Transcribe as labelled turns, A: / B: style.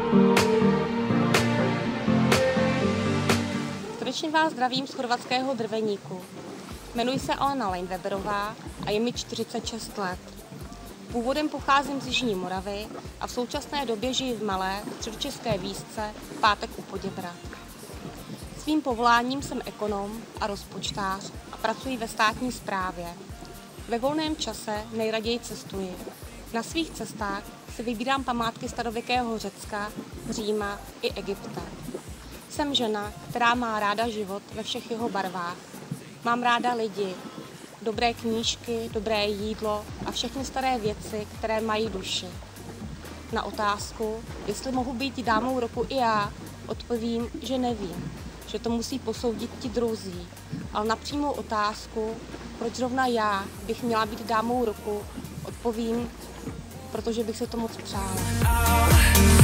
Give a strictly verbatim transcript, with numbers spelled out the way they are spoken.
A: Srdečně vás zdravím z chorvatského Drveníku. Jmenuji se Alena Leinweberová a je mi čtyřicet šest let. Původem pocházím z Jižní Moravy a v současné době žiji v malé středočeské vísce Pátek u Poděbrad. Svým povoláním jsem ekonom a rozpočtář a pracuji ve státní správě. Ve volném čase nejraději cestuji. Na svých cestách si vybírám památky starověkého Řecka, Říma i Egypta. Jsem žena, která má ráda život ve všech jeho barvách. Mám ráda lidi, dobré knížky, dobré jídlo a všechny staré věci, které mají duši. Na otázku, jestli mohu být dámou roku i já, odpovím, že nevím, že to musí posoudit ti druzí. Ale na přímou otázku, proč zrovna já bych měla být dámou roku, odpovím, protože bych se to moc přála.